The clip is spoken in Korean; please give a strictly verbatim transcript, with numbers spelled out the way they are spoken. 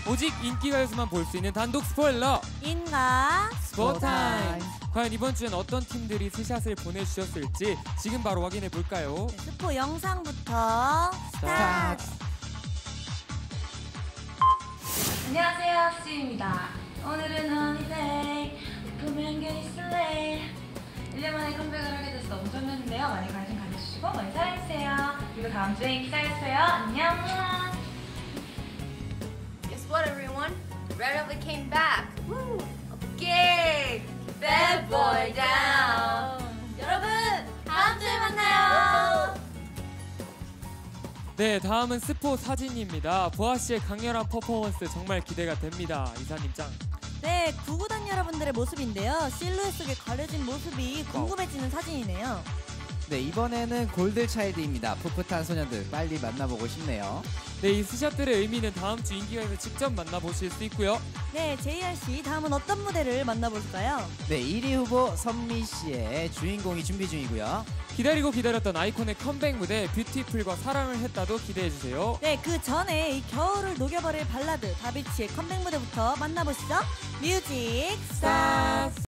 오직 인기가요에서만 볼 수 있는 단독 스포일러 인가 스포타임. 과연 이번 주엔 어떤 팀들이 스샷을 보내주셨을지 지금 바로 확인해 볼까요? 네, 스포 영상부터 스타트. 안녕하세요, 수지입니다. 오늘은 허니데이, 꿈에 안겨 있을래. 일 년 만에 컴백을 하게 돼서 너무 설레는데요. 많이 관심 가져주시고 많이 사랑해주세요. 그리고 다음 주에 기다려주세요. 안녕. Guess what, everyone? Red Velvet came back. Woo! Okay, bad boy down. 여러분, 다음 주에 만나요. 네, 다음은 스포 사진입니다. 보아 씨의 강렬한 퍼포먼스 정말 기대가 됩니다. 이사님 짱. 네, 구구단 여러분들의 모습인데요. 실루엣 속에 가려진 모습이 궁금해지는 사진이네요. 네, 이번에는 골드차일드입니다. 풋풋한 소녀들 빨리 만나보고 싶네요. 네, 이 스샷들의 의미는 다음 주 인기가요에서 직접 만나보실 수 있고요. 네, 제이알씨 다음은 어떤 무대를 만나볼까요? 네, 일 위 후보 선미 씨의 주인공이 준비 중이고요. 기다리고 기다렸던 아이콘의 컴백 무대 뷰티풀과 사랑을 했다도 기대해주세요. 네, 그 전에 이 겨울을 녹여버릴 발라드 다비치의 컴백 무대부터 만나보시죠. 뮤직 스타트.